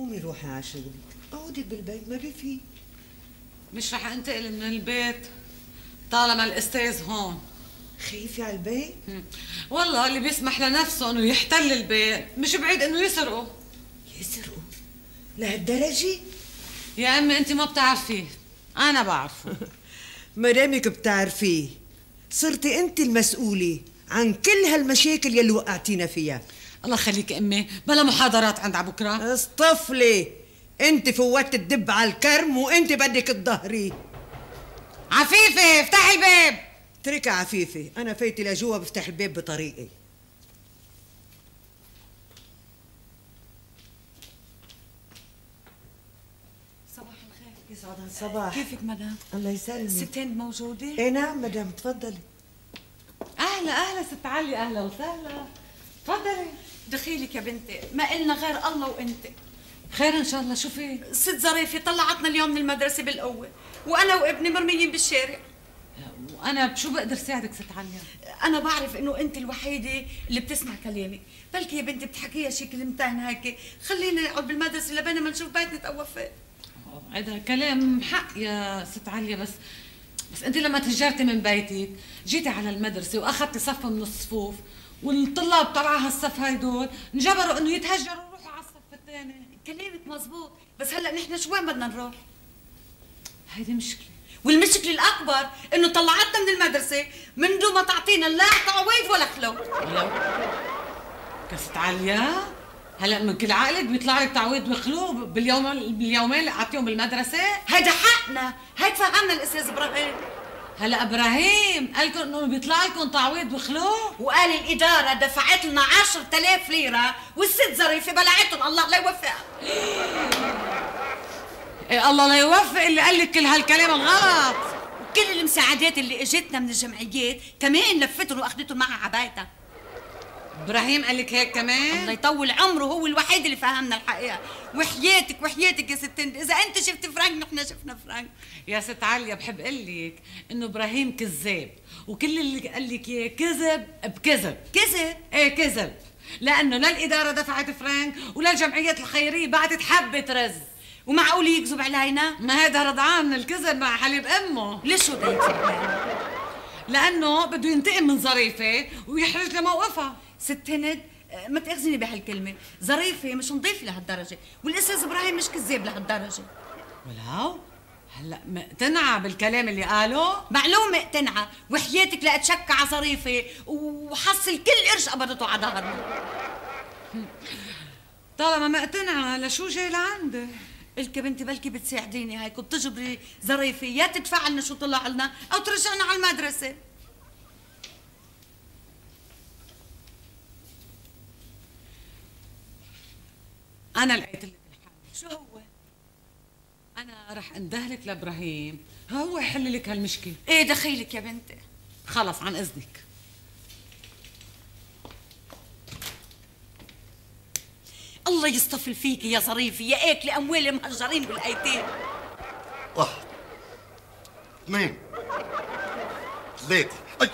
قومي روحي على شغلك، اقعدي بالبيت ما بفي. مش رح انتقل من البيت طالما الاستاذ هون. خايفة على البيت؟ والله اللي بيسمح لنفسه انه يحتل البيت مش بعيد انه يسرقه. يسرقوا لهالدرجة؟ يا امي انت ما بتعرفيه، انا بعرفه. ما دامك بتعرفيه صرتي انت المسؤولة عن كل هالمشاكل يلي وقعتينا فيها. الله يخليك امي، بلا محاضرات عند بكره. اصطفلي، انت فوتت الدب على الكرم وانت بدك تظهري. عفيفه افتحي الباب. اتركي عفيفة، انا فايتة لجوا بفتح الباب بطريقي. صباح الخير. يسعد الصباح. كيفك مدام؟ الله يسلمك. ست هند موجوده؟ ايه نعم مدام، تفضلي. اهلا اهلا ست علي، اهلا وسهلا، تفضلي. دخيلك يا بنتي، ما إلنا غير الله وانت. خير ان شاء الله. شو في؟ ست ظريفه طلعتنا اليوم من المدرسه بالقوه، وانا وابني مرميين بالشارع. وانا بشو بقدر ساعدك ست عليا؟ انا بعرف انه انت الوحيده اللي بتسمع كلامي، بلكي يا بنتي بتحكيها شي كلمتين هيك، خلينا نقعد بالمدرسه لبين ما نشوف بيت نتقوى فيه. هذا كلام حق يا ست عليا، بس انت لما تهجرتي من بيتك جيتي على المدرسه واخذتي صف من الصفوف، والطلاب تبع هالصف هيدول انجبروا انه يتهجروا ويروحوا على الصف الثاني. كلامك مزبوط، بس هلا نحن شو وين بدنا نروح؟ هيدي مشكله، والمشكله الاكبر انه طلعتنا من المدرسه من دون ما تعطينا لا تعويض ولا خلو. كست عليا هلا من كل عقلك بيطلع لك تعويض وخلو باليومين اللي قعدتيهم بالمدرسه؟ هيدا حقنا، هيك فهمنا الاستاذ ابراهيم. هلا ابراهيم قال لكم انه بيطلع لكم تعويض وخلو؟ وقال الاداره دفعت لنا 10,000 ليره، والست ظريفه بلعتهم الله لا يوفقها. إيه الله لا يوفق اللي قال لك كل هالكلام الغلط. كل المساعدات اللي اجتنا من الجمعيات كمان لفتهم واخذتهم معها عبايتها. ابراهيم قال لك هيك كمان؟ الله يطول عمره، هو الوحيد اللي فهمنا الحقيقه. وحياتك وحياتك يا ست هند، اذا انت شفت فرانك نحن شفنا فرانك. يا ست عليا بحب اقول لك انه ابراهيم كذاب، وكل اللي قال لك اياه كذب بكذب. كذب؟ ايه كذب، لانه لا الاداره دفعت فرانك ولا الجمعيات الخيريه بعتت حبه رز. ومعقول يكذب علينا؟ ما هذا رضعان الكذب مع حليب امه. ليش هو بده يكذب علينا؟ لانه بده ينتقم من ظريفه ويحرج لموقفها. ست هند ما تاخذيني بهالكلمه، ظريفه مش نظيفه لهالدرجه، والاستاذ ابراهيم مش كذاب لهالدرجه. ولو هلا مقتنعه بالكلام اللي قاله؟ معلومه اقتنعه، وحياتك لا اتشكى على ظريفه وحصل كل قرش قبضته على ظهرنا. طالما مقتنعه لشو جاي لعندي؟ قلت يا بنتي بلكي بتساعديني هيك وبتجبري ظريفه يا تدفع لنا شو طلع لنا او ترجعنا على المدرسه. انا لقيت لك الحل. شو هو؟ انا رح اندهلك لابراهيم، هو يحل لك هالمشكله. ايه دخيلك يا بنتي. خلص عن اذنك. الله يصطفل فيكي يا ظريفه يا اكلي اموال المهجرين والايتام. 1 2 3 اي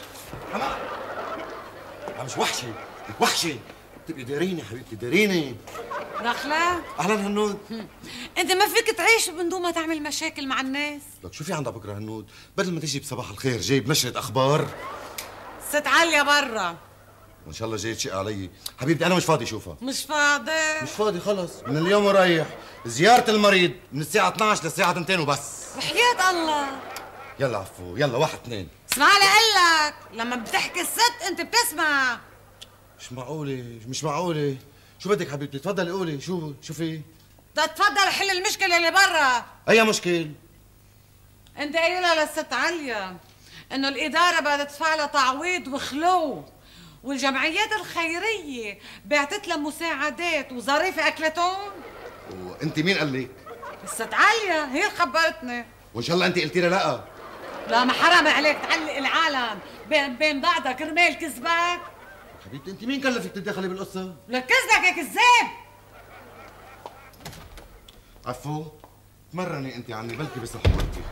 مش وحشه، وحشه. تبقي داريني حبيبتي، داريني. دخلة؟ اهلا هنود. انت ما فيك تعيش من دون ما تعمل مشاكل مع الناس. لك شو في عندها بكره هنود؟ بدل ما تجي بصباح الخير جاي بنشرة اخبار. ست عليا برا. وان شاء الله جاي تشق علي. حبيبتي انا مش فاضي اشوفها. مش فاضي؟ مش فاضي خلص، من اليوم ورايح زيارة المريض من الساعة 12 للساعة 2 وبس. وحياة الله. يلا عفو، يلا 1 2. اسمع لي اقول لك، لما بتحكي الست انت بتسمع. مش معقولة، مش معقولة. شو بدك حبيبتي؟ تفضلي قولي، شو في؟ تفضل حل المشكلة اللي برا. أي مشكل؟ انت قايلة للست عليا انه الإدارة بدها تدفع لها تعويض وخلو، والجمعيات الخيرية بعتت لها مساعدات وظريفة أكلتهم. وأنت مين قال لك؟ الست عليا هي اللي خبرتني. وإن شاء الله أنت قلتي لها لا. لا ما حرام عليك تعلق العالم بين بعضها كرمال كذبك. حبيبتي أنت مين كلفك تتدخلي بالقصة؟ لك كذبك يا كذاب. عفو، تمرني أنت عني بلكي بس حضرتي.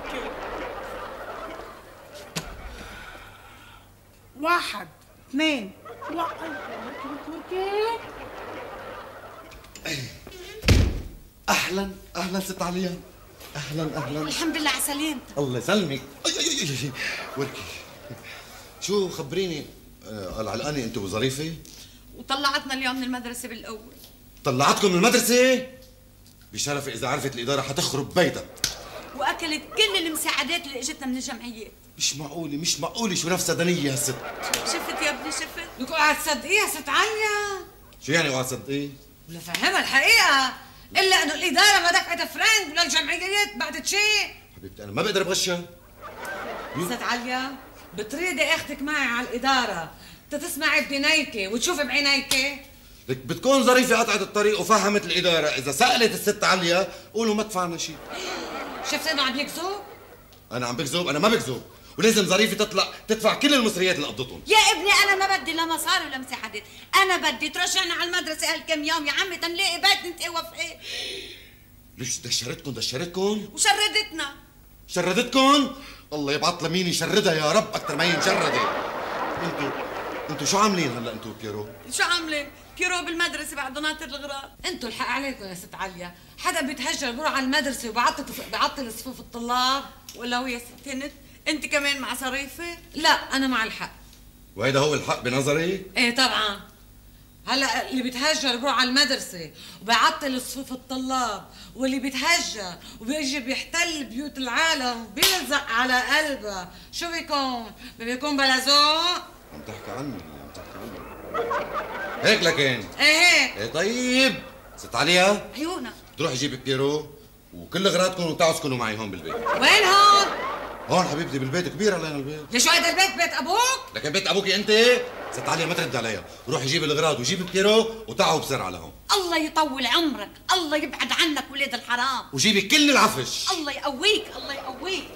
1 2 1 اهلا اهلا ست عليا. اهلا. الحمد لله على سلامتك. الله يسلمك. اي وركي. شو خبريني، علقانه انت وظريفه؟ وطلعتنا اليوم من المدرسه بالاول. طلعتكم من المدرسه؟ بشرف اذا عرفت الاداره حتخرب بيتك. واكلت كل المساعدات اللي اجتنا من الجمعيات. مش معقوله شو نفسها دنيه هالست. شفت يا ابني شفت؟ لك اوعى تصدقيها ست عليا. شو يعني اوعى تصدقيه؟ ولا فهمها الحقيقه، الا انه الاداره ما دفعت فرنك للجمعيات بعد شيء. حبيبتي انا ما بقدر بغشها. ست عليا بتريدي اختك معي على الاداره تسمعي بنيكي وتشوفي بعينيكي؟ لك بتكون ظريفه قطعت الطريق وفهمت الاداره، اذا سالت الست عليا قولوا ما دفعنا شيء. شفت انه عم يكذب؟ انا عم بكذب؟ انا ما بكذب، ولازم ظريفه تطلع تدفع كل المصريات اللي قبضتهم. يا ابني انا ما بدي لا مصاري ولا مساعدات، انا بدي ترجعنا على المدرسه هالكم يوم يا عمي تنلاقي بيت نتقوى فيه. ليش دشرتكم؟ شردتكم؟ الله يبعث لمين يشردها يا رب اكثر ما هي مشرده. انتوا شو عاملين هلا انتوا بيرو؟ شو عاملين؟ بيرو بالمدرسه بعده ناطر الغراض. انتوا الحق عليكم يا ست عليا، حدا بيتهجر بيروح على المدرسه وبيعطل صفوف الطلاب؟ ولا هو يا ست هند انت كمان مع صريفه؟ لا انا مع الحق. وهيدا هو الحق بنظري؟ ايه طبعا. هلا اللي بيتهجر بيروح على المدرسه وبيعطل صفوف الطلاب، واللي بيتهجر وبيجي بيحتل بيوت العالم وبيلزق على قلبها، شو بيكون بلا ذوق؟ عم تحكي عني. هيك لكن ايه طيب ست عليا عيونك تروح جيب بيرو وكل اغراضكم وتعالوا اسكنوا معي هون بالبيت. وين هون؟ هون حبيبتي بالبيت، كبير علينا البيت. ليش هيدا البيت بيت ابوك؟ لكن بيت ابوكي انت. ست عليا ما ترد عليا، روحي جيب الاغراض وجيب بيرو وتعالوا بسرعه لهون. الله يطول عمرك، الله يبعد عنك ولاد الحرام، وجيبي كل العفش. الله يقويك الله يقويك.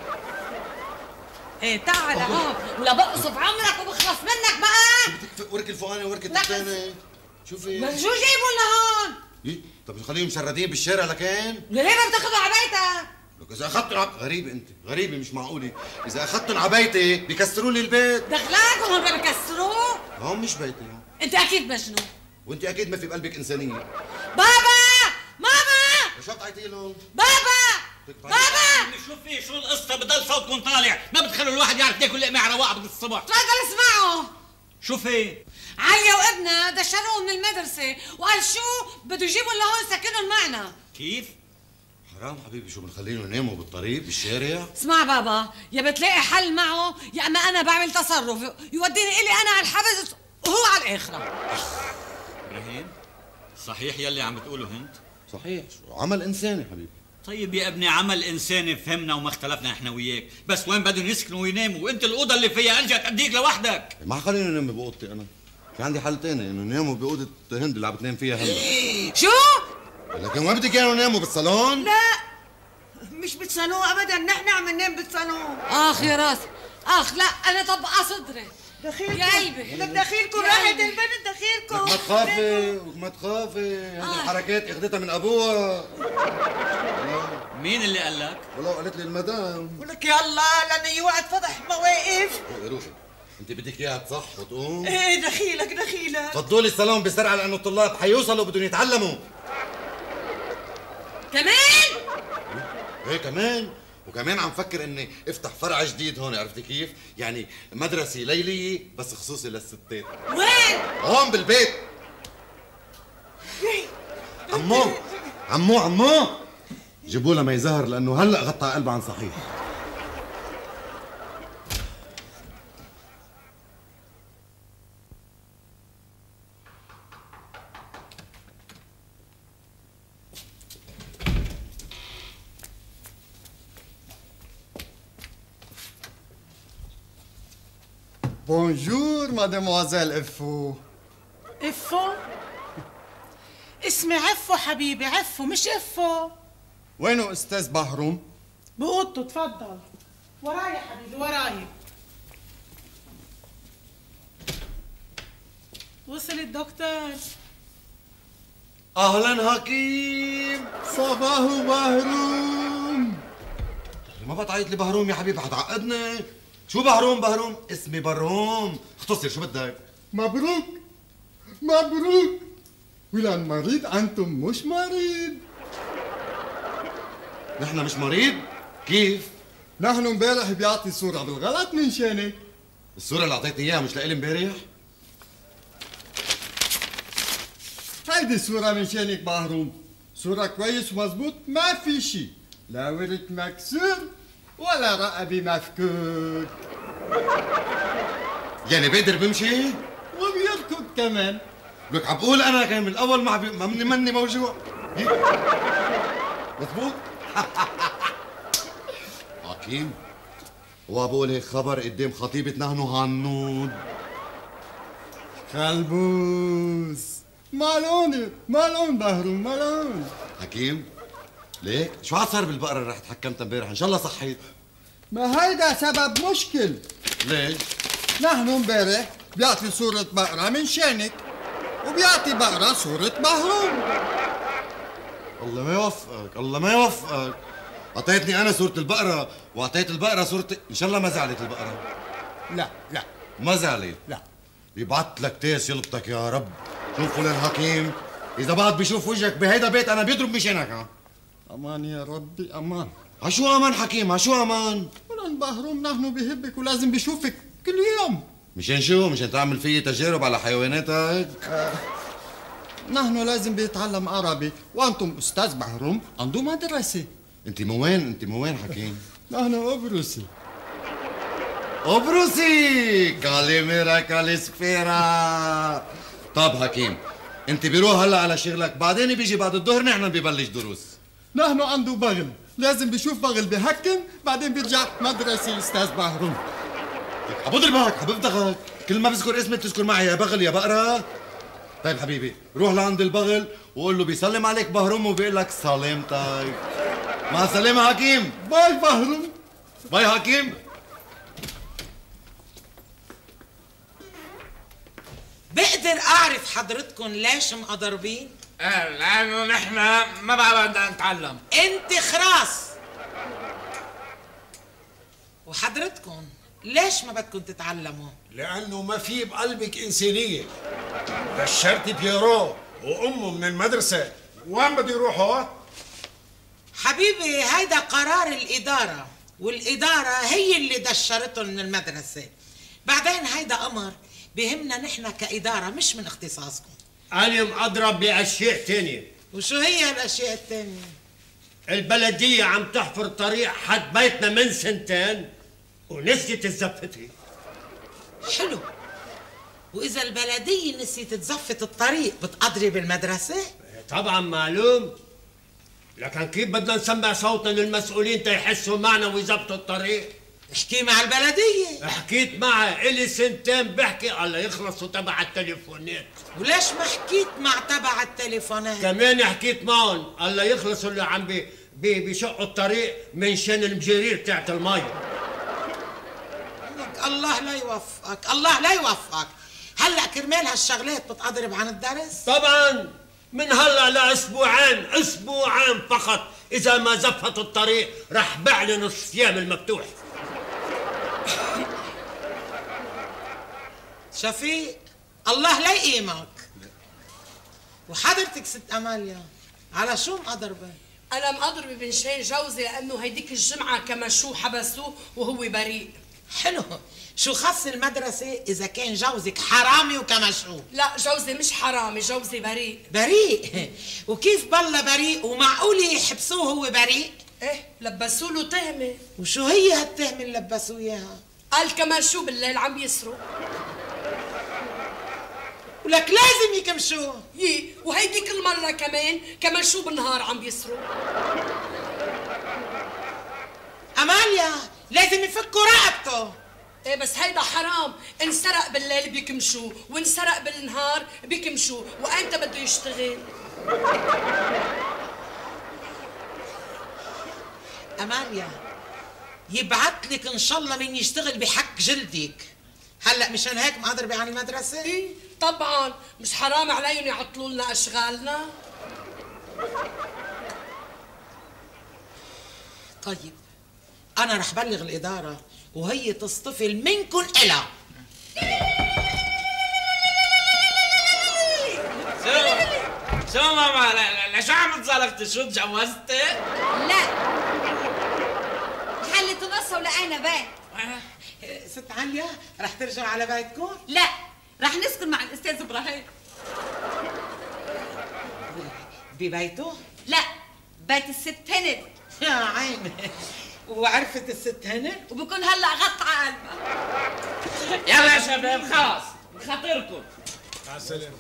ايه تعال هون ولا بقصف عمرك وبخلص منك بقى. بدك ورك الفوقاني ورك التحتاني. شوفي شو جايبوا لهون؟ إيه؟ طب خليهم مشردين بالشارع لكن. ليه ما بتاخذوا على بيتك؟ لك اذا اخذتوا غريبه انت، غريبه مش معقوله، اذا اخذتهم على بيتي بيكسروا لي البيت. دخلاكم هون بكسروه؟ هون مش بيتي. انت اكيد مجنون. وانت اكيد ما في بقلبك انسانيه. بابا ماما شو قطعتي لهم؟ بابا شو القصة؟ بضل صوتكم طالع، ما بتخلوا الواحد يعرف ياكل لقمة على رواق الصبح. تفضل اسمعوا. شو في؟ عليا وابنها دشروهم من المدرسة وقال شو بده يجيبوا لهون يسكنهم معنا. كيف؟ حرام حبيبي، شو بنخليهم يناموا بالطريق بالشارع؟ اسمع بابا، يا بتلاقي حل معه يا اما انا بعمل تصرف يوديني الي انا على الحبس وهو على الاخره. ابراهيم صحيح يلي عم بتقوله هند؟ صحيح، شو عمل انساني حبيبي. طيب يا ابني عمل انساني فهمنا وما اختلفنا احنا وياك، بس وين بدهم يسكنوا ويناموا وانت الاوضه اللي فيها انجا تأديك لوحدك. ما خلينا ننام بأوضتي انا، في عندي حل تاني انه يناموا بأوضة هند اللي عم بتنام فيها هلا. شو؟ لكن وين بدك اياهم يناموا بالصالون؟ لا مش بالصالون ابدا، نحن عم ننام بالصالون. اخ يا راسي، اخ لا انا طبقه صدري. دخيلكم يا قلبي لك دخيلكم راحت البنت دخيلكم. ما تخافي ما تخافي، هذه الحركات اخذتها من ابوها. مين اللي قال لك؟ والله قالت لي المدام. ولك يلا لانه يوقع فضح مواقف. روحي انت بدك اياها تصح وتقوم؟ ايه دخيلك. فضوا لي الصالون بسرعه لانه الطلاب حيوصلوا بدهم يتعلموا. كمان؟ ايه كمان، وكمان عم فكر اني افتح فرع جديد هون، عرفتي كيف؟ يعني مدرسه ليليه بس خصوصي للستات. وين؟ هون بالبيت. عمو جيبوا لها مي زهر لانه هلا غطى قلبها عن صحيح. بونجور مادموازيل افو. افو؟ اسمي عفو حبيبي، عفو مش افو. وينو استاذ بهروم؟ بأوضته تفضل. وراي حبيبي وراي. وصل الدكتور. اهلا حكيم. صباح بهروم. ما بتعيط لي بهروم يا حبيبي، حتعقدني. شو بهروم؟ اسمي بروم. اختصر شو بدك؟ مبروك. ولان مريض انتم مش مريض. نحن مش مريض؟ كيف؟ نحن امبارح بيعطي صورة بالغلط من شانك. الصورة اللي اعطيتني اياها مش لإلي امبارح؟ هيدي صورة من شانك بهروم، صورة كويس ومظبوط، ما في شي، لا ورك مكسور ولا رقبي مفكوك. يعني بقدر بمشي؟ وبيركض كمان. لك عم بقول انا كان من الاول ماني موجوع. مضبوط؟ حكيم وبقول هيك خبر قدام خطيبة نهنو هنود. خلبوس مالون بهروم مالون. حكيم ليك شو عاد صار بالبقرة اللي رحت حكمتها امبارح؟ ان شاء الله صحيت. ما هيدا سبب مشكل. ليش؟ نحن امبارح بيعطي صورة بقرة من شانك وبيعطي بقرة صورة بهروم. الله ما يوفقك، الله ما يوفقك. اعطيتني انا صورة البقرة واعطيت البقرة صورة، ان شاء الله ما زعلت البقرة. لا ما زعلت. لا بيبعت لك تاس يلبطك يا رب. شوف فلان حكيم، اذا بعد بيشوف وجهك بهيدا بيت انا بيضرب مشانك. ها امان يا ربي امان. عشو امان حكيم؟ عشو امان؟ ولن بهروم نحن بيحبك ولازم بيشوفك كل يوم. مشان شو؟ مشان تعمل فيي تجارب على حيواناتك؟ نحن لازم بيتعلم عربي وانتم استاذ بهروم عنده مدرسة. انت من وين؟ انت من وين حكيم؟ نحن ابرصي. ابرصي كاليميرا كاليسفيرا. طب حكيم انت بيروح هلا على شغلك، بعدين بيجي بعد الظهر نحن ببلش دروس. نحن عنده بغل، لازم بيشوف بغل بهكم بعدين بيرجع مدرسة استاذ بهروم. حبضربك حبفتك، كل ما بذكر اسمك تذكر معي يا بغل يا بقرة. طيب حبيبي روح لعند البغل وقول له بيسلم عليك بهروم وبيقول لك سلامتك. مع السلامة حكيم. باي بهروم. باي حكيم. بقدر اعرف حضرتكم ليش مقضربين؟ لانه نحن ما بقى بدنا نتعلم. انت خراس. وحضرتكم ليش ما بدكم تتعلموا؟ لانه ما في بقلبك انسانيه. دشرتي بيرو وامه من المدرسه، وين بده يروحوا؟ حبيبي هيدا قرار الاداره، والاداره هي اللي دشرتهم من المدرسه. بعدين هيدا امر بهمنا نحن كاداره مش من اختصاصكم. أنا مأضرب بأشياء تانية. وشو هي الأشياء التانية؟ البلدية عم تحفر طريق حد بيتنا من سنتين ونسيت تزفتي. حلو. وإذا البلدية نسيت تزفت الطريق بتقدري بالمدرسة؟ طبعا معلوم، لكن كيف بدنا نسمع صوتنا للمسؤولين تيحسوا معنا ويزبطوا الطريق؟ احكي مع البلدية. حكيت معها إلي سنتين بحكي الله يخلصوا تبع التليفونات. وليش ما حكيت مع تبع التليفونات؟ كمان حكيت معهم الله يخلصوا اللي عم بيشقوا الطريق من شان المجيرير تاعت المي. الله لا يوفقك، الله لا يوفقك. هلا كرمال هالشغلات بتقضرب عن الدرس؟ طبعا من هلا اسبوعين فقط، اذا ما زفت الطريق رح بعلن الصيام المفتوح. شفيق الله لا يقيمك. وحضرتك ست اماليا على شو مقضربه؟ انا مقضربه من شان جوزي لانه هيديك الجمعه كما شو حبسوه وهو بريء. حلو. شو خص المدرسة إذا كان جوزك حرامي وكمشو؟ لا جوزي مش حرامي، جوزي بريء. بريء؟ وكيف بالله بريء ومعقول يحبسوه هو بريء؟ ايه لبسوا له تهمة. وشو هي هالتهمة اللي لبسوه إياها؟ قال كمان شو بالليل عم يسرق. ولك لازم يكمشوه. وهيديك المرة كمان شو بالنهار عم يسرق. أماليا لازم يفكوا رقبته. ايه بس هيدا حرام، انسرق بالليل بيكمشوه وانسرق بالنهار بيكمشوه، وأنت بده يشتغل؟ أماليا يبعت لك إن شاء الله مين يشتغل بحق جلدك. هلا مشان هيك مقضربة عن المدرسة؟ ايه طبعا، مش حرام عليهم يعطلوا لنا أشغالنا؟ طيب أنا رح بلغ الإدارة وهي تصطفل منكن إلها. شو ماما ليش عم تزلقتي؟ شو تجوزتي؟ لا رجعنا بيت. ست عليا رح ترجعوا على بيتكم؟ لا، رح نسكن مع الاستاذ ابراهيم. ببيته؟ لا، بيت الست هند. يا عيني، وعرفت الست هند؟ وبكون هلا غط على قلبها. يلا يا شباب خلاص بخاطركم. مع السلامة.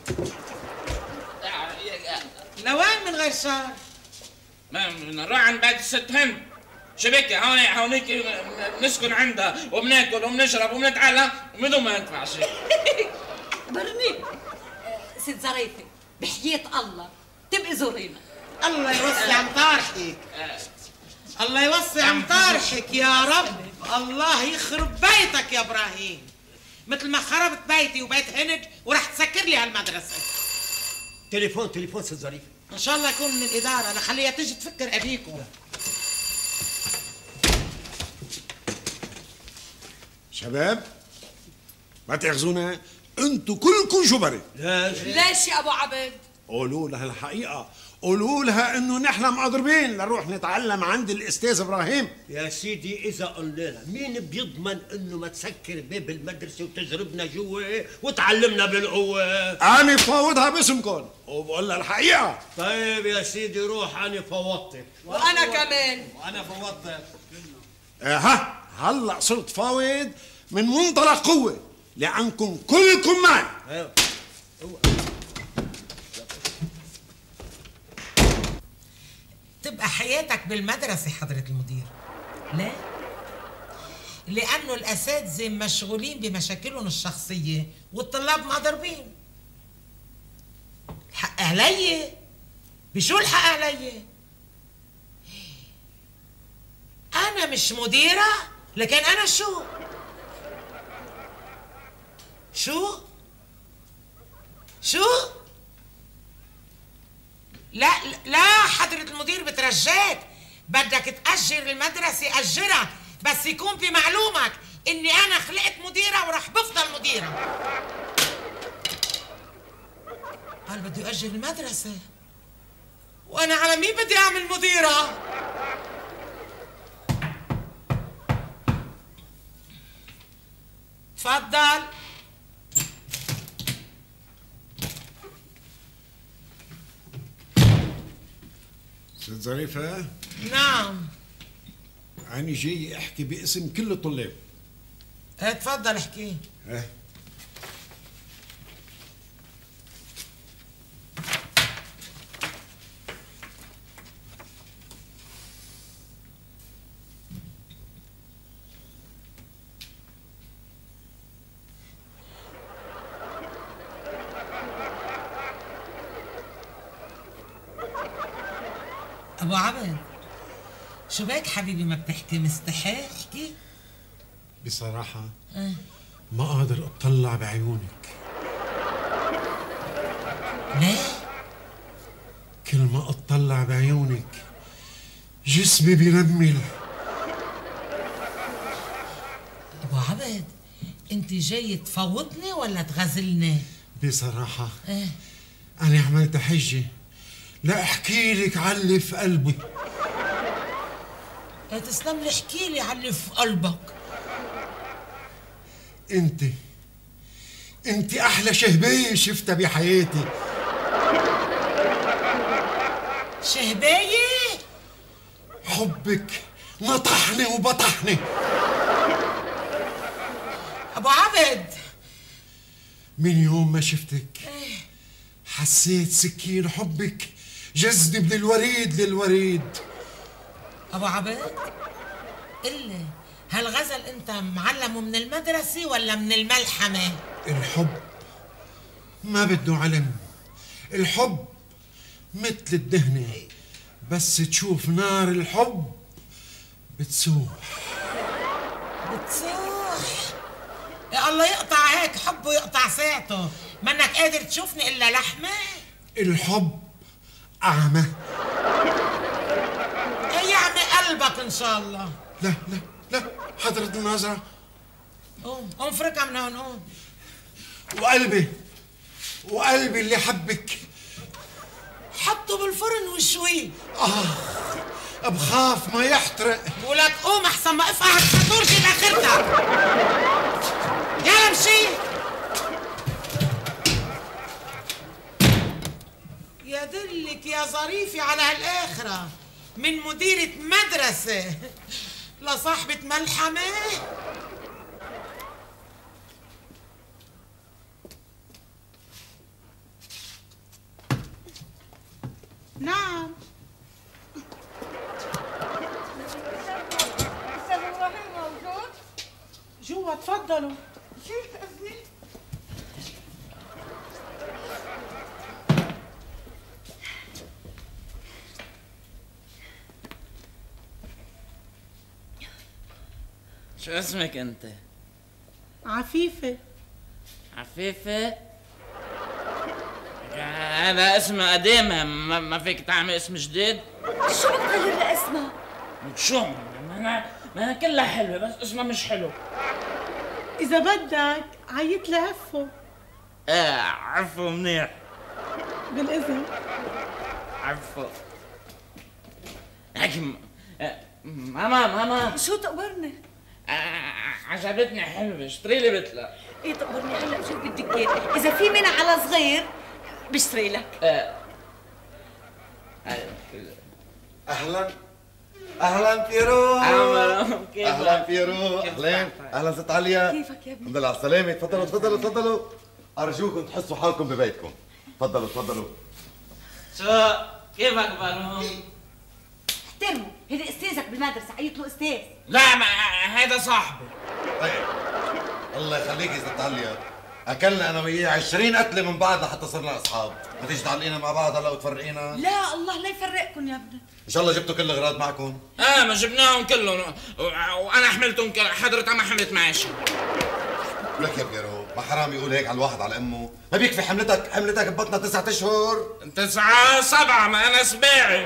لوين من غير شر؟ نروح عند بيت الست هند. شبكة هونيك نسكن عندها وبناكل وبنشرب وبنتعلم وبدون ما ندفع شيء. برني ست ظريفة، بحياة الله تبقي زورينا. الله يوسع مطارحك. الله يوسع مطارحك يا رب. الله يخرب بيتك يا ابراهيم، مثل ما خربت بيتي وبيت هند ورح تسكر لي هالمدرسة. تليفون ست ظريفة. ان شاء الله يكون من الإدارة، أنا خليها تيجي تفكر أبيكم. شباب ما تاخذونا، انتوا كلكم جبري. ليش يا ابو عبد؟ قولوا لها الحقيقة، قولوا لها انه نحن مقدربين لنروح نتعلم عند الاستاذ ابراهيم. يا سيدي اذا قلنا لها مين بيضمن انه ما تسكر باب المدرسة وتزربنا جوا وتعلمنا بالقوة؟ انا بفاوضها باسمكم وبقول لها الحقيقة. طيب يا سيدي روح، انا فوضتك. وانا كمان. وانا فوضتك. ها هلا صرت فاوض من منطلق قوة لأنكم كلكم معي. ايوه تبقى حياتك بالمدرسة حضرة المدير. ليه؟ لأنه الأساتذة مشغولين بمشاكلهم الشخصية والطلاب مضروبين. الحق علي؟ بشو الحق علي؟ أنا مش مديرة، لكن أنا شو؟ لا حضرة المدير بترجاك، بدك تأجر المدرسة أجرها، بس يكون بمعلومك إني أنا خلقت مديرة ورح بفضل مديرة. قال بده يأجر المدرسة، وأنا على مين بدي أعمل مديرة؟ تفضل. ست ظريفة. نعم. أنا جاي أحكي باسم كل الطلاب. تفضل احكي. أبو عبد، شو بك حبيبي ما بتحكي؟ مستحي احكي. بصراحة ما قادر أطلع بعيونك. ليه؟ كل ما أطلع بعيونك جسمي بينمل. أبو عبد، أنت جاي تفوتني ولا تغزلني؟ بصراحة أنا عملت حجة لا أحكي لك على اللي في قلبي. تسلم لي، احكي لي على اللي في قلبك. انت احلى شهبايه شفتها بحياتي. شهبايه؟ حبك نطحني وبطحني. ابو عبد، من يوم ما شفتك حسيت سكين حبك جذني من الوريد للوريد. ابو عبد قلي، هالغزل انت معلمه من المدرسة ولا من الملحمة؟ الحب ما بده علم، الحب مثل الدهنة، بس تشوف نار الحب بتسوح. يا الله يقطع هيك حبه ويقطع ساعته، منك قادر تشوفني الا لحمة؟ الحب أعمى. يعمي قلبك ان شاء الله. لا لا لا حضرة الناظرة، قوم فركها من هون، قوم. وقلبي اللي حبك حطه بالفرن وشويه. بخاف ما يحترق. ولك قوم احسن ما افقعك حتور جيب اخرتك. يلا امشي. يا دلك يا ظريفي على هالاخره، من مديرة مدرسة لصاحبة ملحمة. نعم. استاذ ابراهيم موجود؟ جوا تفضلوا. شو قصدي؟ شو اسمك انت؟ عفيفة. عفيفة؟ هذا اسم قديم، ما فيك تعمل اسم جديد؟ شو بتغير لاسمها؟ شو؟ ما أنا كلها حلوة بس اسمها مش حلو. إذا بدك عيط لعفو. عفو منيح. بالإذن. عفو. لكن ماما شو تقبرني؟ عجبتني حلوة، اشتري لي بتلة. ايه تقبرني هلا شو بدك اياه؟ إذا في منها على صغير بشتري لك. اهلا اهلا بيرو. اهلا بيرو. اهلا ست عليا. كيفك يا ابني؟ الحمد لله على السلامة. تفضلوا تفضلوا تفضلوا. ارجوكم تحسوا حالكم ببيتكم. تفضلوا تفضلوا. شو كيفك بارون؟ احترمه، هذا استاذك بالمدرسة، عيط له استاذ. لا ما هذا صاحبي. طيب الله يخليكي ست عليا، اكلنا انا وياه 20 قتله من بعض لحتى صرنا اصحاب، ما تيجي تعلقينا مع بعض هلا وتفرقينا؟ لا الله لا يفرقكم يا ابني. ان شاء الله جبتوا كل الاغراض معكم؟ ما جبناهم كلهم وانا حملتهم حضرتك ما حملت معي شيء. لك يا بيرو، ما حرام يقول هيك على الواحد على امه؟ ما بيكفي حملتك ببطنها 9 اشهر؟ 9 7 ما انا سباعي.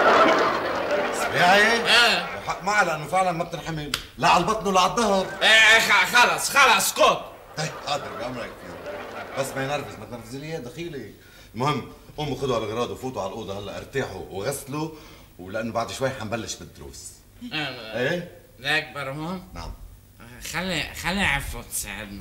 سباعي؟ حق معها لانه فعلا ما بتنحمل، لا على البطن ولا على الظهر. خلص اسكت. طيب حاضر بامرك بيرو، بس ما ينرفز، ما تنرفزي لي دخيلي. المهم قوموا خذوا الاغراض وفوتوا على الاوضه هلا، ارتاحوا وغسلوا، ولانه بعد شوي حنبلش بالدروس. ايه؟ ليك برهون؟ نعم. خلي عفو تساعدنا.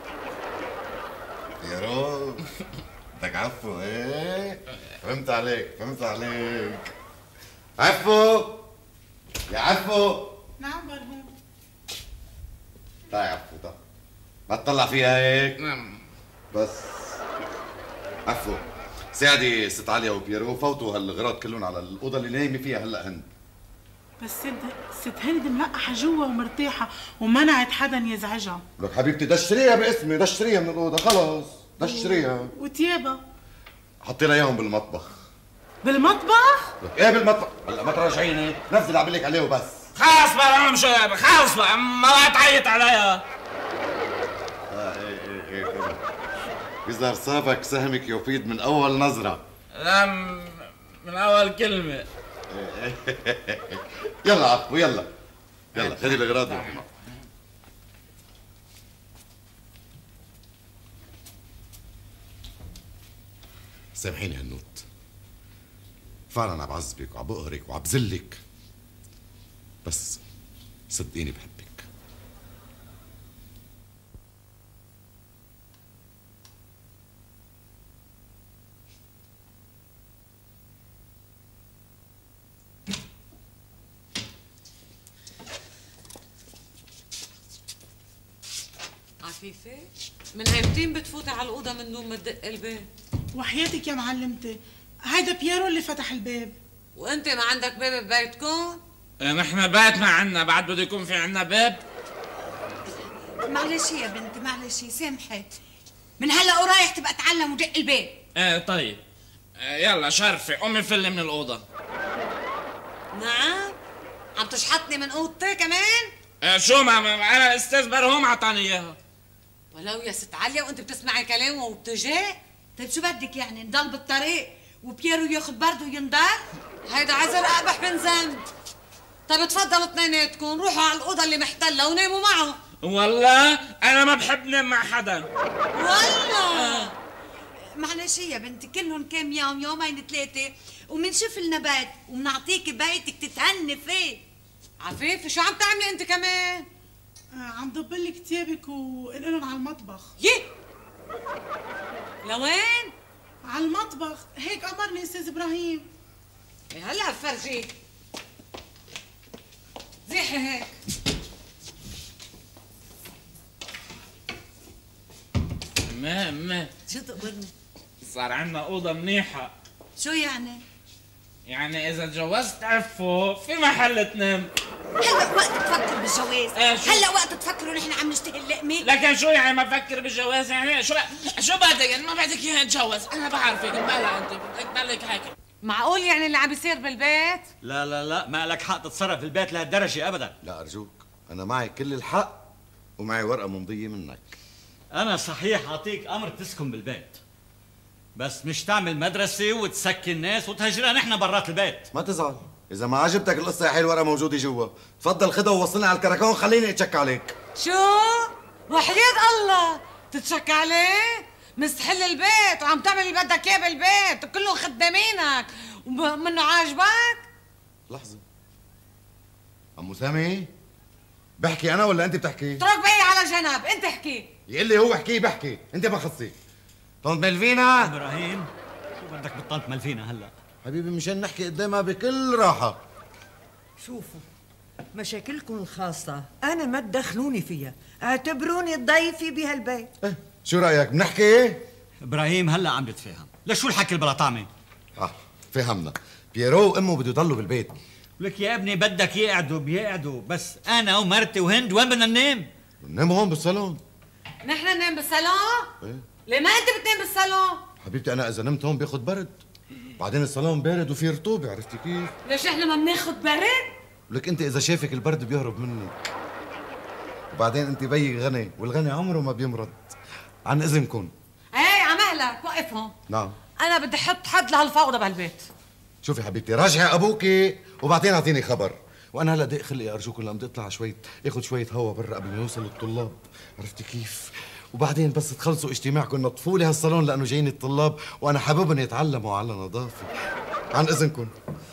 بيرو بدك عفو؟ ايه فهمت عليك فهمت عليك. عفو يا عفو. نعم برهون. تعال يا عفو تعال، ما تطلع فيها هيك. نعم. بس عفو ساعدي ست عليا وبيرو، فوتوا هالاغراض كلهم على الاوضه اللي نايمه فيها هلا هند. بس ست هند ملقحة جوا ومرتاحة ومنعت حدا يزعجها. لك حبيبتي دشريها باسمي، دشريها من الاوضه خلص، دشريها. وتيابها؟ حطي لها اياهم بالمطبخ. بالمطبخ؟ لك ايه بالمطبخ؟ هلا ما تراجعيني، نفذي اللي عم لك عليه وبس. خلص بقى مش خلص بقى، ما تعيط عليا. ايه يظهر صافك سهمك يفيد من اول نظره. لا من اول كلمه. يلا عفو يلا خذي الاغراض. سامحيني هالنوت، فعلا عم بعذبك وعم بقهرك وعم بذلك، بس صدقيني بحبك. عفيفة من ايمتين بتفوتي على الأوضة من دون ما تدق الباب؟ وحياتك يا معلمتي هيدا بييرو اللي فتح الباب. وانت ما عندك باب ببيتكم؟ نحن بيتنا عنا، بعد بده يكون في عنا باب؟ معلش يا بنتي معلش سامحي، من هلا ورايح تبقى تعلم ودق الباب. طيب يلا شرفي قومي فلي من الأوضة. نعم؟ عم تشحطني من اوضتي كمان؟ شو ما انا الاستاذ برهوم عطاني اياها. ولو يا ست عليا وانت بتسمعي كلامه وبتجي؟ طيب شو بدك يعني نضل بالطريق وبييرو ياخذ برده وينضر؟ هيدا عذر اقبح من ذنب. طيب تفضلوا اثنيناتكم روحوا على الاوضه اللي محتله وناموا معه. والله انا ما بحب نام مع حدا. والله معلش على شي يا بنتي، كلهم كام يوم يومين ثلاثة ومنشوف لنا بيت ومنعطيكي بيتك تتهني فيه. عفيفة شو عم تعملي انت كمان؟ عم ضبلك ثيابك وانقلهم على المطبخ. لوين؟ على المطبخ، هيك امرني استاذ ابراهيم. هلا بفرجيك. زيحي هيك. ما شو تقبرني؟ صار عندنا اوضه منيحه. شو يعني؟ يعني اذا تجوزت عفو في محل تنام. هلا وقت تفكر بالجواز؟ شو؟ هلا وقت تفكروا نحن عم نشتهي اللقمه؟ لكن شو يعني ما بفكر بالجواز؟ يعني شو بدك؟ يعني ما بدك اياها نتجوز؟ انا بعرفك بلا انت بدك تضلك هيك. معقول يعني اللي عم بيصير بالبيت؟ لا لا لا، ما لك حق تتصرف بالبيت لهالدرجه ابدا. لا ارجوك، انا معي كل الحق ومعي ورقه ممضيه منك. انا صحيح اعطيك امر تسكن بالبيت، بس مش تعمل مدرسه وتسكن ناس وتهجرها نحن برات البيت. ما تزعل، اذا ما عجبتك القصه يا حي الورقه موجوده جوا، تفضل خدها ووصلني على الكراكون خليني اتشك عليك. شو؟ وحياة الله تتشك عليه؟ مستحل البيت وعم تعمل اللي بدك اياه بالبيت وكلهم خدامينك ومنه عاجبك؟ لحظه، عمو سامي بحكي انا ولا انت بتحكي؟ اترك بي على جنب، انت احكي. يقول لي هو احكي بحكي، انت ما خصك. طنط ملفينا ابراهيم شو بدك بالطنط ملفينا هلا؟ حبيبي مشان نحكي قدامها بكل راحه. شوفوا، مشاكلكم الخاصة أنا ما تدخلوني فيها، اعتبروني ضيفي بهالبيت. شو رأيك بنحكي؟ ابراهيم هلا عم بتفهم، لشو الحكي البلا طعمه؟ فهمنا، بييرو وامه بده يضلوا بالبيت. لك يا ابني بدك يقعدوا بيقعدوا، بس انا ومرتي وهند وين بدنا ننام؟ ننام هون بالصالون. نحن ننام بالصالون؟ ايه ليه ما انت بتنام بالصالون؟ حبيبتي انا اذا نمت هون باخذ برد، بعدين الصالون بارد وفي رطوبه، عرفتي كيف؟ ليش احنا ما بناخذ برد؟ لك انت اذا شافك البرد بيهرب منك، وبعدين انت بيك غني والغني عمره ما بيمرض. عن اذنكم. ايه عمهلك وقف هون. نعم. انا بدي احط حد لهالفوضى بهالبيت. شوفي حبيبتي، راجعي ابوكي وبعدين اعطيني خبر، وانا هلا ضيق خلقي ارجوكم لما بدي اطلع شوي اخذ شويه هوا برا قبل ما يوصلوا الطلاب، عرفتي كيف؟ وبعدين بس تخلصوا اجتماعكم نطفوا لي هالصالون لانه جايين الطلاب وانا حاببهم يتعلموا على نظافه. عن اذنكم.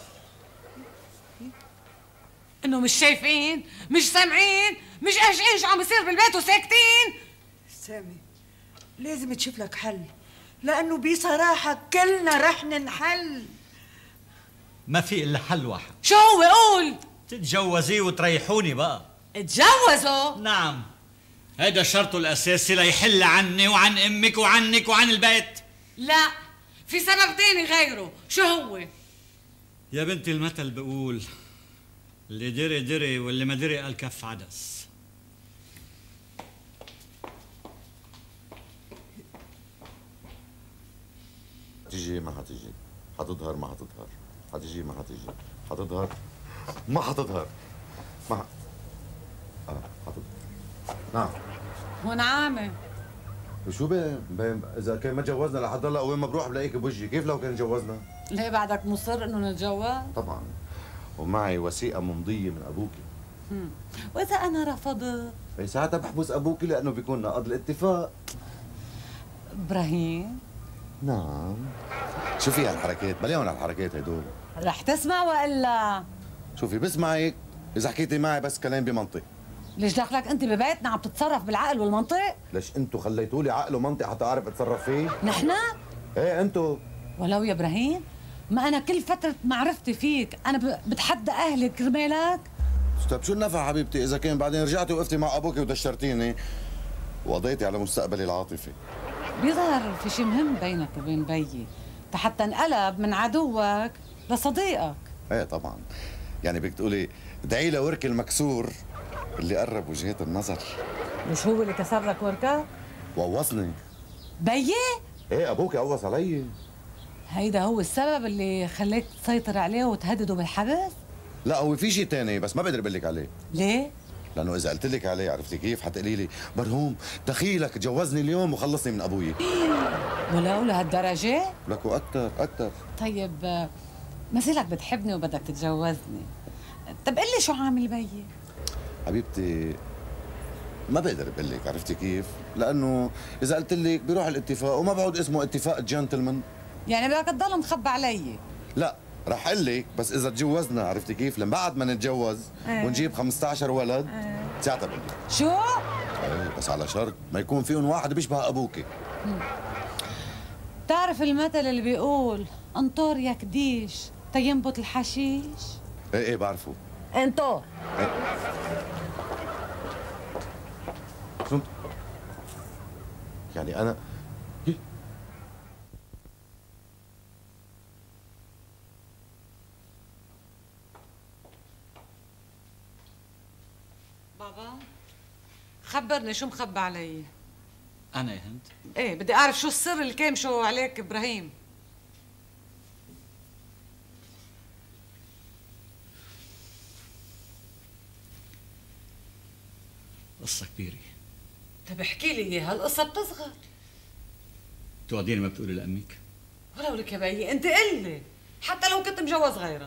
انه مش شايفين؟ مش سامعين؟ مش قاشعين شو عم بيصير بالبيت وساكتين؟ سامي لازم تشوف لك حل، لأنه بصراحة كلنا رح ننحل. ما في الا حل واحد. شو هو؟ قول. تتجوزيه وتريحوني بقى. اتجوزوا؟ نعم، هذا شرطه الاساسي ليحل عني وعن امك وعنك وعن البيت. لا، في سبب تاني غيره. شو هو؟ يا بنتي المثل بقول اللي دري دري واللي ما دري قال كف عدس. حتيجي ما حتيجي، حتظهر ما حتظهر، حتيجي ما حتيجي، حتظهر ما حتظهر، ما حتظهر. نعم. ونعامة شو اذا كان ما تجوزنا لحد هلا وين ما بروح بلاقيك بوجهي، كيف لو كان جوزنا؟ ليه بعدك مصر انه نتجوز؟ طبعا، ومعي وثيقه ممضيه من ابوكي. واذا انا رفضت؟ ساعتها بحبس ابوكي لانه بيكون نقض الاتفاق. ابراهيم. نعم. شوفي هالحركات، مليون هالحركات هدول. رح تسمع والا؟ شوفي بسمعك اذا حكيتي معي بس كلام بمنطق. ليش دخلك انت ببيتنا عم تتصرف بالعقل والمنطق؟ ليش انتوا خليتوا لي عقل ومنطق حتى اعرف اتصرف فيه؟ نحن؟ ايه انتوا. ولو يا ابراهيم، ما انا كل فترة معرفتي فيك انا بتحدى اهلي كرمالك. طيب شو النفع حبيبتي اذا كان بعدين رجعتي وقفتي مع ابوكي ودشرتيني وقضيتي على مستقبلي العاطفي؟ بيظهر في شيء مهم بينك وبين بيي حتى انقلب من عدوك لصديقك. ايه طبعا، يعني بدك تقولي ادعي له ورك المكسور اللي قرب وجهات النظر. مش هو اللي كسر لك وركه؟ وقوصني. بيي؟ ايه ابوكي قوص علي. هيدا هو السبب اللي خليك تسيطر عليه وتهدده بالحبس؟ لا هو في شيء ثاني بس ما بقدر اقول لك عليه. ليه؟ لانه اذا قلت لك عليه عرفتي كيف حتقولي لي برهوم دخيلك تجوزني اليوم وخلصني من ابوي. ولو لهالدرجه؟ لك واكثر اكثر. طيب ما زالك بتحبني وبدك تتجوزني، طب قل لي شو عامل بيي؟ حبيبتي ما بقدر اقول لك، عرفتي كيف؟ لانه اذا قلت لك بيروح الاتفاق وما بعود اسمه اتفاق جنتلمان. يعني بدك تضل مخبى علي؟ لا رح اقول لك، بس اذا تجوزنا عرفتي كيف؟ لما بعد ما نتجوز ونجيب 15 ولد ساعتها بقول لك. شو؟ بس على شرط ما يكون فيهم واحد بيشبه ابوكي. بتعرف المثل اللي بيقول انطر يا كديش تينبت الحشيش؟ ايه بعرفه. انطر. شو يعني انا بابا خبرني شو مخبى علي؟ انا يا هند؟ ايه بدي اعرف شو السر اللي كامشو عليك ابراهيم. قصة كبيرة. طب احكي لي اياها، القصة بتصغر. توديني ما بتقولي لأمك؟ ولو لك يا بيي انت قل لي، حتى لو كنت مجوز غيرها.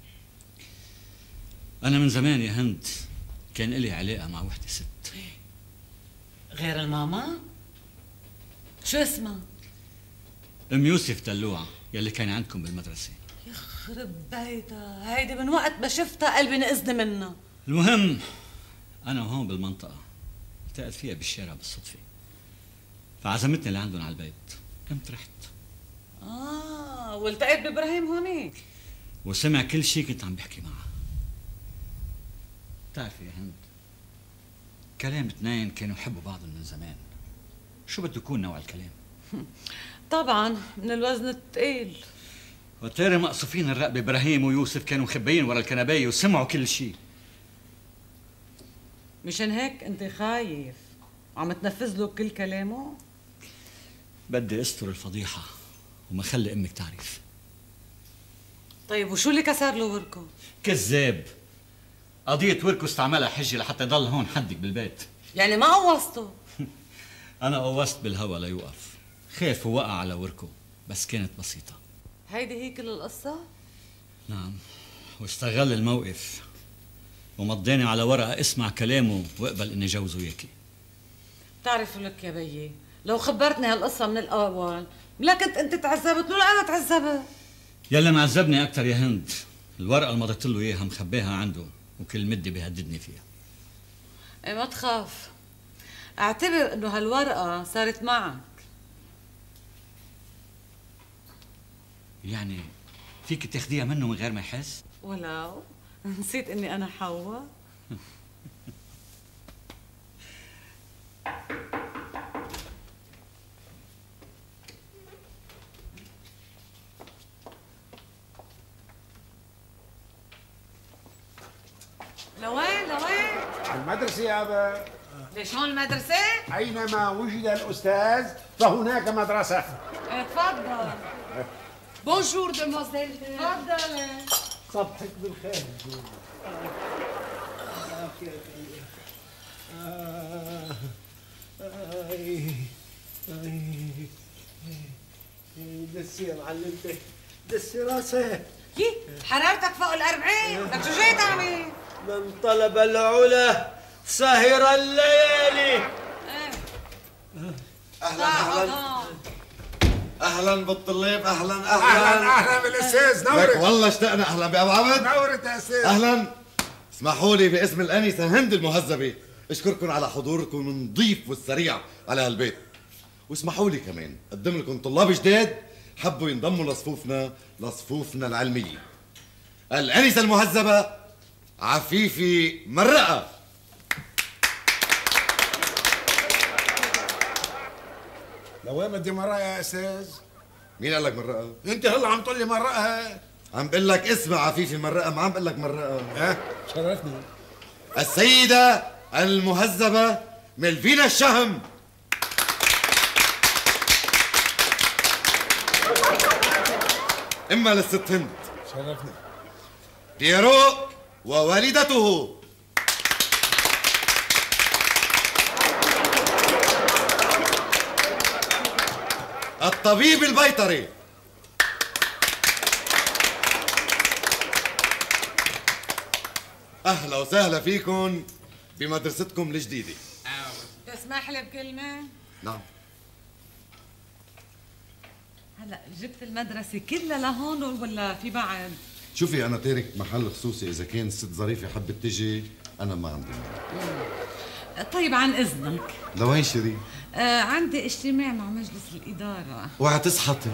أنا من زمان يا هند كان إلي علاقة مع وحدة ست. غير الماما؟ شو اسمها؟ أم يوسف دلوعة يلي كان عندكم بالمدرسة. يخرب بيتها، هيدي من وقت ما شفتها قلبي نقزني منها. المهم أنا وهون بالمنطقة التقيت فيها بالشارع بالصدفة، فعزمتني لعندهم على البيت. قمت رحت. والتقيت بإبراهيم هونيك وسمع كل شيء كنت عم بحكي معه. بتعرفي يا هند، كلام اثنين كانوا يحبوا بعضهم من زمان، شو بده يكون نوع الكلام؟ طبعا من الوزن الثقيل. وتاري مقصوفين الرقبة إبراهيم ويوسف كانوا مخبيين ورا الكنباية وسمعوا كل شيء. مشان هيك انت خايف وعم تنفذ له كل كلامه؟ بدي استر الفضيحة وما خلي امك تعرف. طيب وشو اللي كسر له وركه؟ كذاب. قضية وركه استعملها حجة لحتى يضل هون حدك بالبيت. يعني ما قوصته؟ أنا قوصت بالهوا ليوقف، خاف ووقع على وركه، بس كانت بسيطة. هيدي هي كل القصة؟ نعم، واستغل الموقف ومضاني على ورقة اسمع كلامه واقبل اني جوزه وياكي. بتعرف لك يا بيي، لو خبرتني هالقصة من الأول لا كنت انت تعذبت ولا أنا تعذبت. يلا معذبني أكتر يا هند، الورقة اللي مضيت له إياها مخباها عنده وكل مدة بيهددني فيها. ايه ما تخاف، اعتبر انه هالورقة صارت معك. يعني فيك تاخديها منه من غير ما يحس؟ ولو نسيت اني انا حواء. لوين المدرسة يا أبا. ليش هون المدرسة؟ أينما وجد الأستاذ فهناك مدرسة. تفضل. بونجور دموزيل. تفضلي. صبحك بالخير. دسي يا معلمتي، دسي راسك. حرارتك فوق ال40، بدك شو جاي تعمل؟ من طلب العلا سهر الليالي. اهلا اهلا اهلا بالطلاب، اهلا اهلا بالاستاذ نورت. لك والله اشتقنا. اهلا بابو عبد. نورت يا استاذ. اهلا. اسمحوا لي باسم الانسه هند المهذبه اشكركم على حضوركم النظيف والسريع على هالبيت، واسمحوا لي كمان اقدم لكم طلاب جداد حبوا ينضموا لصفوفنا العلميه. الانسه المهذبه عفيفي مرقه. لوين بدي مرقه يا استاذ؟ مين قال لك مرقه؟ انت هلا عم تقول لي مرقه. عم بقول لك اسمع عفيفي مرقه، ما عم بقول لك مرقه. شرفني. السيده المهذبه ملفينا الشهم. اما للست هند. شرفني. بييرو ووالدته. الطبيب البيطري. اهلا وسهلا فيكم بمدرستكم الجديده. تسمح لي بكلمة؟ نعم. هلا جبت المدرسة كلها لهون ولا في بعد؟ شوفي انا تارك محل خصوصي، اذا كان الست ظريفه حبت تجي انا ما عندي مانع. طيب عن اذنك. لوين شيرين؟ عندي اجتماع مع مجلس الإدارة. اوعى تسحطي.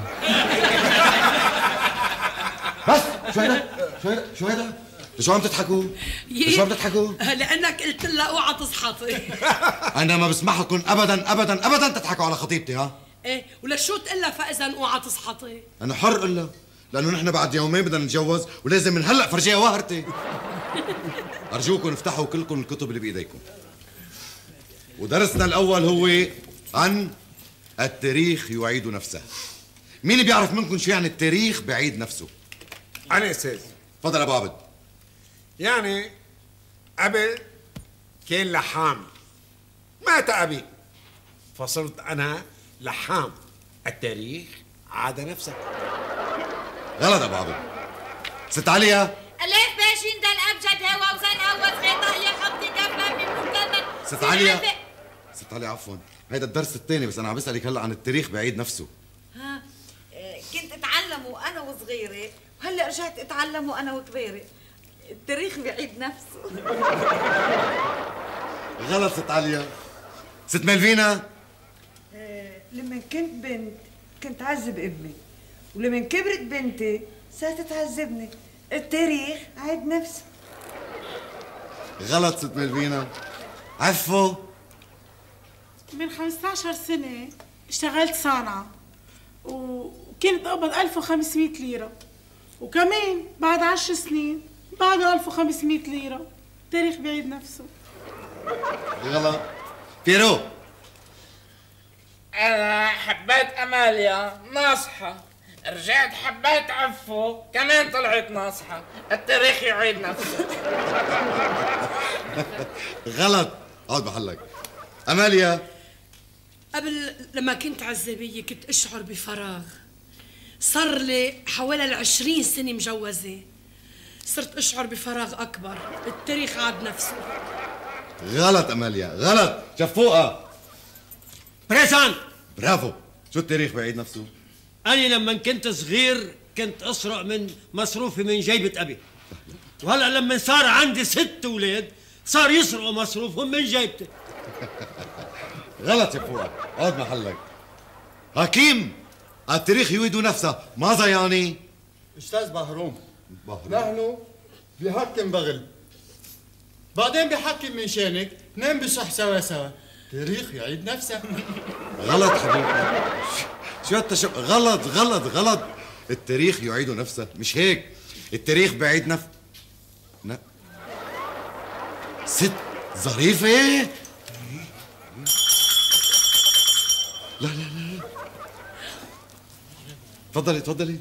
بس شو هيدا؟ شو هيدا؟ شو عم تضحكوا؟ شو عم تضحكوا؟ لانك قلت لها اوعى تصحطي. انا ما بسمح لكم ابدا ابدا ابدا تضحكوا على خطيبتي. ها؟ ايه ولشو تقول لها فاذا اوعى تصحطي؟ انا حر اقول لها، لانه نحن بعد يومين بدنا نتجوز ولازم من هلا فرجيها وهرتي. ارجوكم افتحوا كلكم الكتب اللي بايديكم. ودرسنا الاول هو عن التاريخ يعيد نفسه. مين اللي بيعرف منكم شو يعني التاريخ بيعيد نفسه؟ أنا أستاذ. تفضل أبو عبد. يعني قبل كان لحام، مات أبي فصرت أنا لحام. التاريخ عاد نفسه. غلط أبو عبد. ست عليا. ألف باشين دل أبجد هوا وزن هوا صغيطة هي خطي كفلة من مكمل. ست عليا. ست عليا عفوا، هيدا الدرس الثاني بس أنا عم بسألك هلا عن التاريخ بيعيد نفسه. ها كنت أتعلم وأنا وصغيرة وهلا رجعت أتعلم وأنا وكبيرة. التاريخ بيعيد نفسه. غلط ست عليا. ست ملفينا. لما كنت بنت كنت عذب امي، ولما كبرت بنتي صارت تعذبني. التاريخ عيد نفسه. غلط ست ملفينا. عفو. من 15 سنة اشتغلت صانعة وكنت أقبض 1500 ليرة، وكمان بعد 10 سنين بعده 1500 ليرة. التاريخ بيعيد نفسه. غلط. بيرو. أنا حبيت أماليا ناصحة، رجعت حبيت عفو كمان طلعت ناصحة. التاريخ يعيد نفسه. غلط. اقعد محلك. أماليا. قبل لما كنت عزابية كنت أشعر بفراغ. صار لي حوالي 20 سنة مجوزة، صرت أشعر بفراغ أكبر. التاريخ عاد نفسه. غلط أماليا، غلط. شفوقة. بريسان. برافو. شو التاريخ بيعيد نفسه؟ أنا لما كنت صغير كنت أسرق من مصروفي من جيبة أبي، وهلأ لما صار عندي 6 أولاد صار يسرقوا مصروفهم من جيبتي. غلط يا فؤاد، اقعد محلك. حكيم، التاريخ يعيد نفسه، ماذا يعني؟ استاذ بهروم، نحن بحكم بغل، بعدين بحكم من شانك، اثنين بصح سوا سوا، تاريخ يعيد نفسه. غلط حبيبي. شو غلط غلط غلط. التاريخ يعيد نفسه، مش هيك. التاريخ بيعيد ست ظريفة. لا لا لا. تفضلي تفضلي.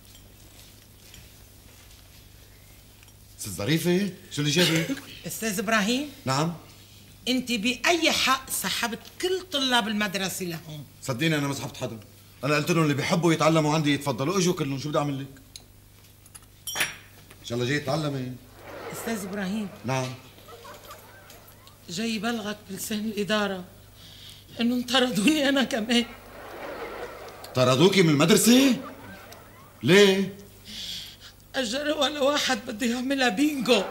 ست ظريفة، شو اللي جابك؟ استاذ ابراهيم. نعم. انت باي حق سحبت كل طلاب المدرسه لهون؟ صدقيني انا ما سحبت حدا، انا قلت لهم اللي بيحبوا يتعلموا عندي يتفضلوا، اجوا كلهم. شو بدي اعمل لك؟ ان شاء الله جاي تتعلمي. استاذ ابراهيم. نعم. جاي بلغك بلسان الاداره انه انطردوني انا كمان. طردوكي من المدرسة؟ ليه؟ اجروها لواحد بده يعملها بينجو.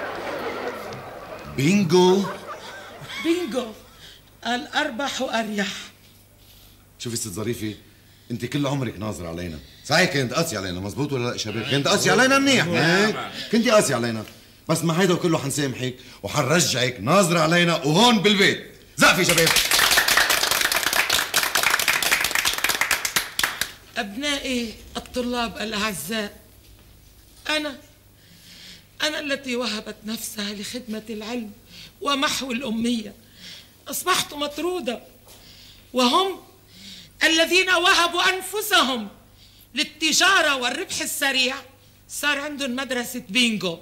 بينجو؟ بينجو قال اربح واريح. شوفي ست ظريفة، انت كل عمرك ناظرة علينا، صحيح كنت قاسية علينا، مزبوط ولا لا شباب؟ كنت قاسية علينا منيح، هيك؟ كنتي قاسية علينا، بس مع هيدا كله حنسامحك وحنرجعك ناظرة علينا وهون بالبيت. زقفي شباب. أبنائي الطلاب الأعزاء، أنا التي وهبت نفسها لخدمة العلم ومحو الأمية أصبحت مطرودة، وهم الذين وهبوا أنفسهم للتجارة والربح السريع صار عندهم مدرسة بينجو.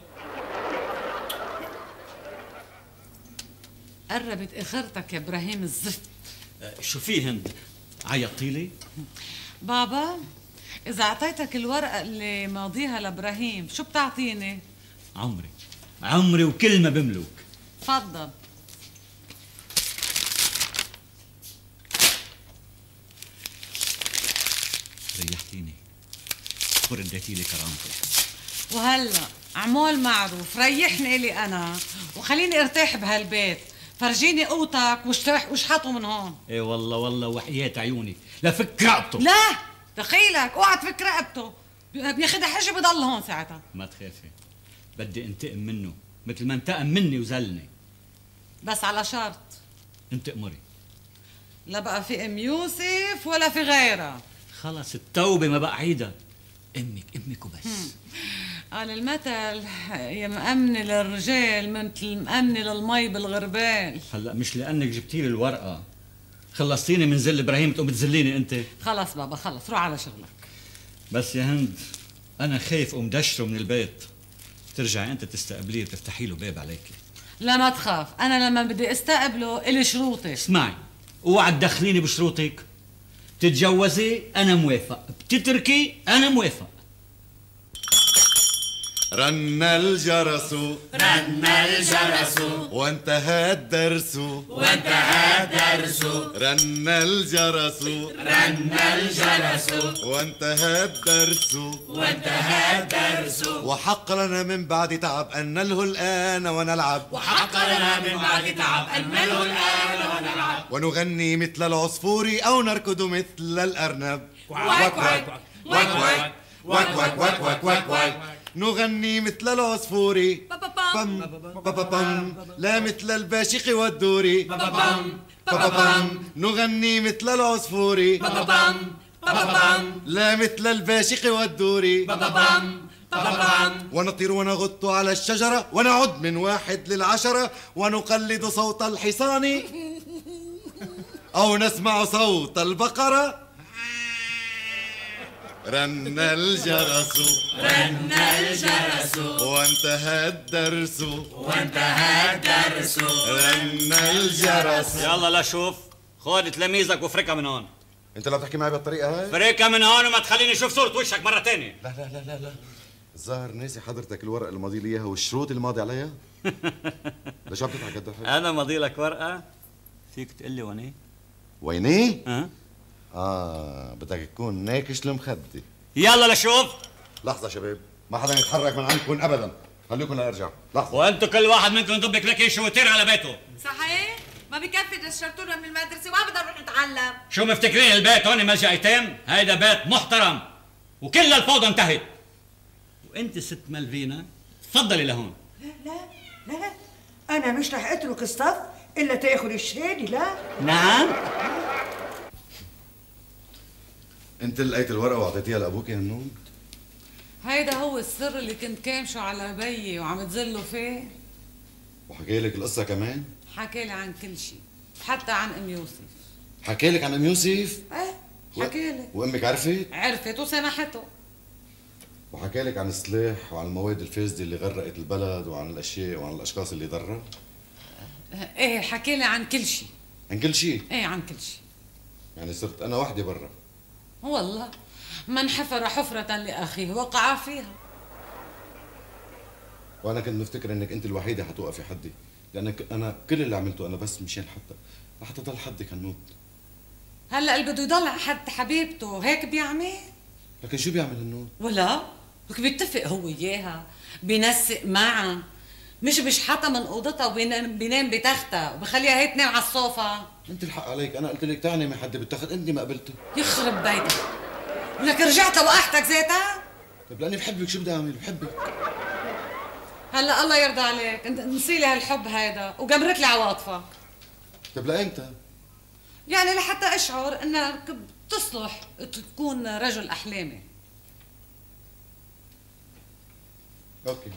قربت اخرتك يا ابراهيم الزفت. شو في هند؟ عيطتي لي؟ بابا اذا اعطيتك الورقه اللي ماضيها لابراهيم شو بتعطيني؟ عمري وكل ما بملك. تفضل. ريحتيني ورديتي لي كرامتي. وهلا عمول معروف، ريحني الي انا وخليني ارتاح بهالبيت. فرجيني قوتك واشحطه من هون. ايه والله وحياة عيوني لفك رقبته. لا دخيلك، اوعى تفك رقبته، بياخدها حجه بضل هون ساعتها. ما تخافي، بدي انتقم منه مثل ما انتقم مني وزلني. بس على شرط. انت امري. لا بقى في ام يوسف ولا في غيرها. خلص التوبه ما بقى عيدها. امك وبس. قال المثل يا مأمنة للرجال مثل مأمنة للمي بالغربال. هلا مش لانك جبتي لي الورقه خلصتيني من زل ابراهيم تقوم تزليني انت. خلص بابا خلص، روح على شغلك. بس يا هند انا خايف ام دشره من البيت، ترجعي انت تستقبليه وتفتحي له باب عليكي. لا ما تخاف، انا لما بدي استقبله الي شروطي. اسمعي، اوعى تدخليني بشروطك. تتجوزي انا موافق، بتتركي انا موافق. رن الجرس رن الجرس وانتهى الدرس وانتهى الدرس رن الجرس رن الجرس وانتهى الدرس وانتهى الدرس وحق لنا من بعد تعب أن نلهو الآن ونلعب وحق لنا من بعد تعب أن نلهو الآن ونلعب ونغني مثل العصفور أو نركض مثل الأرنب واك واك واك واك واك واك واك واك واك واك نغني مثل العصفور بام بام لا مثل الباشق والدور بام بام نغني مثل العصفور بام لا مثل الباشق والدور بام ونطير ونغط على الشجرة ونعد من 1 ل10 ونقلد صوت الحصان أو نسمع صوت البقرة. رن الجرس رن الجرس وانتهى الدرس وانتهى الدرس رن الجرس. يلا لا شوف، خذ تلاميذك وفركها من هون. انت لا بتحكي معي بالطريقه هاي؟ فركها من هون وما تخليني اشوف صورة وشك مرة تانية. لا لا لا لا لا الظاهر ناسي حضرتك الورقه اللي ماضي لي اياها والشروط اللي ماضي عليها. ليش عم تضحك هالضحك؟ انا ماضي لك ورقة، فيك تقول لي وين؟ ويني؟ بدك تكون ناكش المخدة. يلا لشوف. لحظة شباب، ما حدا يتحرك من عندكم أبدا، خليكم لأرجع. لحظة. وأنتوا كل واحد منكم يضبك لك شويتين على بيته. صحيح؟ ما بكفي دشرتونا من المدرسة وما بدنا نروح نتعلم. شو مفتكرين البيت هون ملجأ أيتام؟ هيدا بيت محترم وكل الفوضى انتهت. وأنت ست مالفينا تفضلي لهون. لا لا لا أنا مش رح أترك الصف إلا تاخذ الشهادة. لا نعم. انت اللي لقيت الورقه واعطيتيها لابوك يا هنود؟ هيدا هو السر اللي كنت كامشه على بيي وعم تزله فيه. وحكي لك القصه كمان؟ حكى لي عن كل شيء، حتى عن ام يوسف. حكي لك عن ام يوسف؟ ايه حكي لي. وامك عرفت؟ عرفت وسامحته. وحكي لك عن السلاح وعن المواد الفاسده اللي غرقت البلد وعن الاشياء وعن الاشخاص اللي ضرها؟ ايه حكي لي عن كل شيء. عن كل شيء؟ ايه عن كل شيء. يعني صرت انا وحدي برا. والله من حفر حفرة لأخيه وقع فيها. وأنا كنت مفتكر إنك أنت الوحيدة حتوقفي حدي، لأنك أنا كل اللي عملته أنا بس مشان حتى ضل حدك هنود. هلا اللي بده يضل حد حبيبته هيك بيعمل؟ لكن شو بيعمل هنود؟ ولا لك بيتفق هو إياها، بينسق معها، مش بيشحطها من أوضتها وبينام بتختها وبخليها هي تنام على الصوفة. أنت الحق عليك، أنا قلت لك تعني ما حد بالتخت، أنت ما قبلتي. يخرب بيتك، ولك رجعت وقحتك زيتها؟ طيب لأني بحبك شو بدي أعمل؟ بحبك. هلا الله يرضى عليك، انت نسيلي هالحب هيدا وجمرت لي عواطفك. طيب لأيمتى؟ يعني لحتى اشعر انك بتصلح تكون رجل احلامي. اوكي.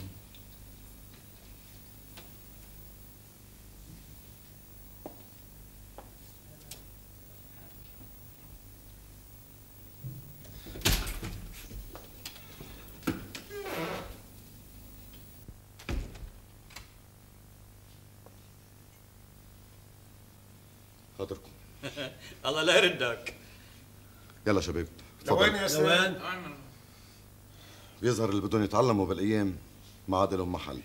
خاطركم. الله لا يردك. يلا شباب لوين يا سلام؟ بيظهر اللي بدهم يتعلموا بالايام ما عاد لهم محل.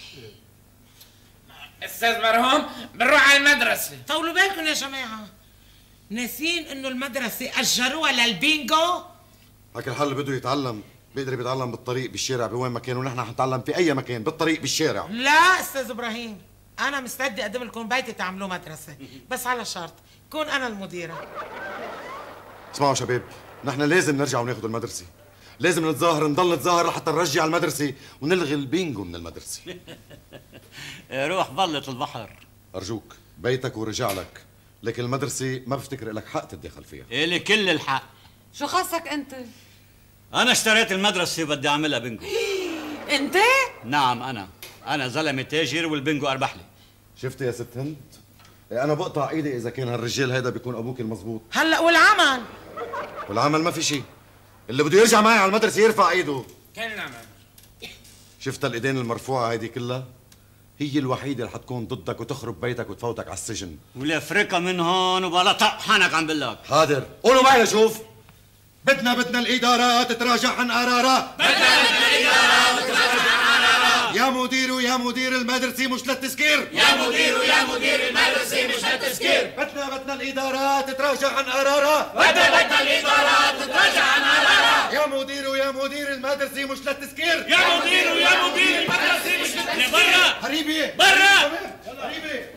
استاذ مرهوم بنروح على المدرسة. طولوا بالكم يا جماعة، ناسين انه المدرسة اجروها للبينجو؟ هاك الحل بده يتعلم، بيقدر يتعلم بالطريق بالشارع بوين ما كان، ونحن حنتعلم في اي مكان بالطريق بالشارع. لا استاذ ابراهيم، انا مستعد اقدم لكم بيتي تعملوه مدرسه، بس على شرط كون انا المديره. اسمعوا شباب، نحن لازم نرجع وناخذ المدرسه، لازم نتظاهر، نضل نتظاهر لحتى نرجع المدرسه ونلغي البينجو من المدرسه. روح ظلت البحر. ارجوك بيتك ورجع لك، لكن المدرسه ما بفتكر لك حق تتدخل فيها. إلي كل الحق. شو خاصك انت؟ انا اشتريت المدرسه وبدي اعملها بينجو. انت؟ نعم انا زلمه تاجر والبينجو اربح لي. شفتي يا ست هند؟ انا بقطع ايدي اذا كان هالرجال هيدا بيكون ابوك المزبوط. هلا والعمل؟ والعمل ما في شيء، اللي بده يرجع معي على المدرسه يرفع ايده. كان نعمل؟ شفت الايدين المرفوعه هيدي كلها؟ هي الوحيده اللي حتكون ضدك وتخرب بيتك وتفوتك على السجن. ولافركها من هون وبلا طق حنك عم بقول. حاضر، قولوا معي لشوف. بدنا الإدارة تتراجع عن قرارها. بدنا الإدارة تتراجع عن قرارها. يا مدير المدرسة مش للتسكير. يا مدير المدرسة مش للتسكير. بدنا الإدارة تتراجع عن قرارها. بدنا الإدارة تتراجع عن قرارها. يا مدير المدرسة مش للتسكير. يا مدير المدرسة مش للتسكير. برا حبيبي برا حبيبي.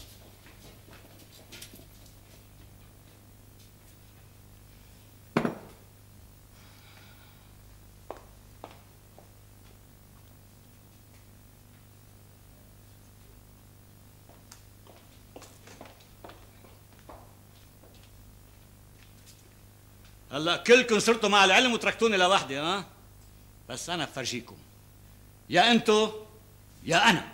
هلا كلكم صرتوا مع العلم وتركتوني لوحدي. بس انا بفرجيكم، يا انتو يا انا.